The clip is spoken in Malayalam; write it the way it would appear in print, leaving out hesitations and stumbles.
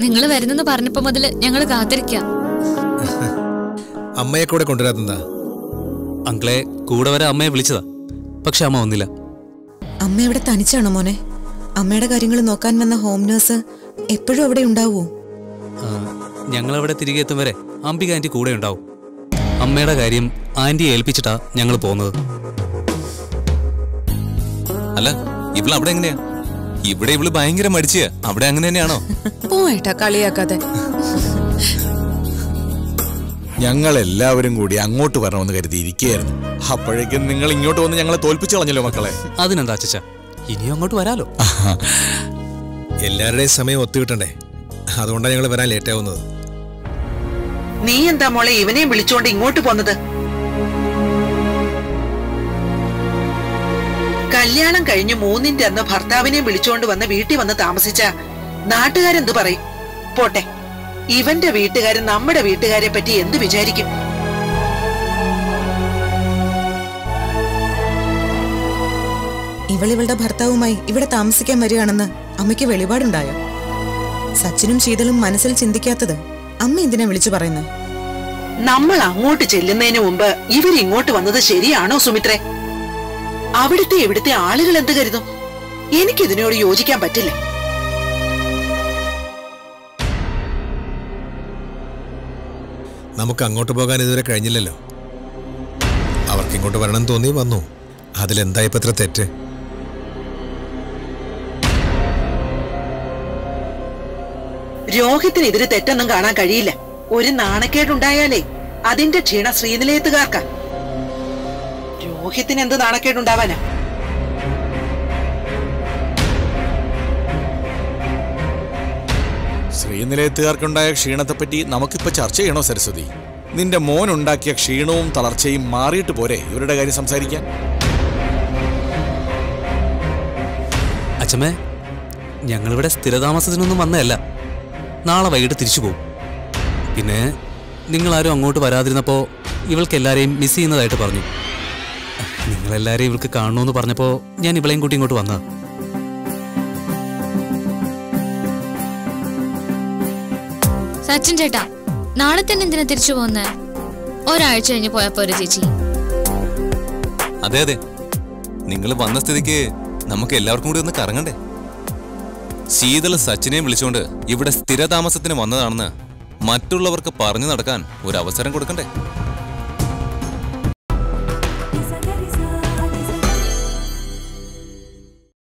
നിങ്ങൾ വരുന്നെന്ന് പറഞ്ഞപ്പോ മുതല് ഞങ്ങള് കാത്തിരിക്കാം. അമ്മയെ കൂടെ കൊണ്ടുവരാതെന്താ? അങ്കിളെ കൂടെ വരെ അമ്മയെ വിളിച്ചതാ, പക്ഷെ അമ്മ വന്നില്ല. അമ്മ ഇവിടെ തനിച്ചാണോ മോനെ? അമ്മയുടെ കാര്യങ്ങൾ നോക്കാൻ വന്ന ഹോം നേഴ്സ് എപ്പോഴും അവിടെ ഉണ്ടാവോ? ഞങ്ങളവിടെ തിരികെ എത്തും വരെ അംബിക ആന്റി കൂടെ ഉണ്ടാവും. അമ്മയുടെ കാര്യം ആന്റിയെ ഏൽപ്പിച്ചിട്ടാ ഞങ്ങൾ പോകുന്നത്. അല്ല, ഇവള് അവിടെ എങ്ങനെയാ? ഇവിടെ ഇവള് ഭയങ്കര മടിച്ചിയാ. അവിടെ അങ്ങനെ തന്നെയാണോ? പോയിട്ടാ കളിയാക്കാതെ. ഞങ്ങൾ എല്ലാവരും കൂടി അങ്ങോട്ട് വരണമെന്ന് കരുതിയിരിക്കുകയായിരുന്നു. അപ്പോഴേക്കും നിങ്ങൾ ഇങ്ങോട്ട് വന്ന് ഞങ്ങളെ തോൽപ്പിച്ചു കളഞ്ഞല്ലോ മക്കളെ. അതിനെന്താ അച്ഛാ, ഇനിയും അങ്ങോട്ട് വരാലോ. എല്ലാവരുടെയും സമയം ഒത്തുകിട്ടണ്ടേ, അതുകൊണ്ടാണ് ഞങ്ങൾ വരാൻ ലേറ്റ് ആവുന്നത്. നീ എന്താ മോളെ ഇവനെയും വിളിച്ചോണ്ട് ഇങ്ങോട്ട് പോന്നത്? കല്യാണം കഴിഞ്ഞ് 3-ന്റെ അന്ന് ഭർത്താവിനെയും വിളിച്ചോണ്ട് വന്ന് വീട്ടിൽ വന്ന് താമസിച്ച നാട്ടുകാരെന്ത് പറയും? പോട്ടെ, ഇവന്റെ വീട്ടുകാരൻ നമ്മുടെ വീട്ടുകാരെ പറ്റി എന്ത് വിചാരിക്കും? ഇവളിവളുടെ ഭർത്താവുമായി ഇവിടെ താമസിക്കാൻ വരികയാണെന്ന് അമ്മയ്ക്ക് വെളിപാടുണ്ടായോ? സച്ചിനും ശീതളും മനസ്സിൽ ചിന്തിക്കാത്തത് അമ്മ എന്തിനാ വിളിച്ചു പറയുന്നത്? നമ്മൾ അങ്ങോട്ട് ചെല്ലുന്നതിന് മുമ്പ് ഇവരിങ്ങോട്ട് വന്നത് ശരിയാണോ സുമിത്രേ? അവിടുത്തെ ഇവിടുത്തെ ആളുകൾ എന്ത് കരുതും? എനിക്കിതിനോട് യോജിക്കാൻ പറ്റില്ല. നമുക്ക് അങ്ങോട്ട് പോകാൻ ഇതുവരെ കഴിഞ്ഞില്ലല്ലോ. അവർക്ക് ഇങ്ങോട്ട് വരണം തോന്നി വന്നു. അതിലെന്താ ഇപ്പൊ ഇത്ര തെറ്റ്? രോഹിത്തിന് ഇതിന് തെറ്റൊന്നും കാണാൻ കഴിയില്ല. ഒരു നാണക്കേടുണ്ടായാലേ അതിന്റെ ക്ഷീണ ശ്രീനിലയത്തുകാർക്കാ. രോഹിത്തിന് എന്ത് നാണക്കേടുണ്ടാവാനാ? ശ്രീനിലയത്തുകാർക്കുണ്ടായ ക്ഷീണത്തെപ്പറ്റി നമുക്കിപ്പോ ചർച്ച ചെയ്യണോ സരസ്വതി? നിന്റെ മോൻ ഉണ്ടാക്കിയ ക്ഷീണവും തളർച്ചയും മാറിയിട്ട് പോരെ ഇവരുടെ കാര്യം സംസാരിക്കാൻ? അച്ഛമ്മേ, ഞങ്ങളിവിടെ സ്ഥിരതാമസത്തിനൊന്നും വന്നതല്ല. നാളെ വൈകിട്ട് തിരിച്ചു പോകും. പിന്നെ നിങ്ങളാരും അങ്ങോട്ട് വരാതിരുന്നപ്പോൾ ഇവൾക്ക് എല്ലാവരെയും മിസ് ചെയ്യുന്നതായിട്ട് പറഞ്ഞു. നിങ്ങളെല്ലാവരെയും ഇവൾക്ക് കാണണമെന്ന് പറഞ്ഞപ്പോൾ ഞാൻ ഇവളെയും കൂട്ടി ഇങ്ങോട്ട് വന്നതാ. സച്ചിൻ ചേട്ടാ, നാളെ തന്നെ എന്തിനാ തിരിച്ചു പോകുന്നേ? ഒരാഴ്ച കഴിഞ്ഞ് പോയപ്പോ ഒരു ചേച്ചി. അതെ അതെ, നിങ്ങൾ വന്ന സ്ഥിതിക്ക് നമുക്ക് എല്ലാവർക്കും കൂടി ഒന്ന് കറങ്ങണ്ടേ? ശീതള് സച്ചിനെയും വിളിച്ചുകൊണ്ട് ഇവിടെ സ്ഥിരതാമസത്തിന് വന്നതാണെന്ന് മറ്റുള്ളവർക്ക് പറഞ്ഞു നടക്കാൻ ഒരു അവസരം കൊടുക്കണ്ടേ?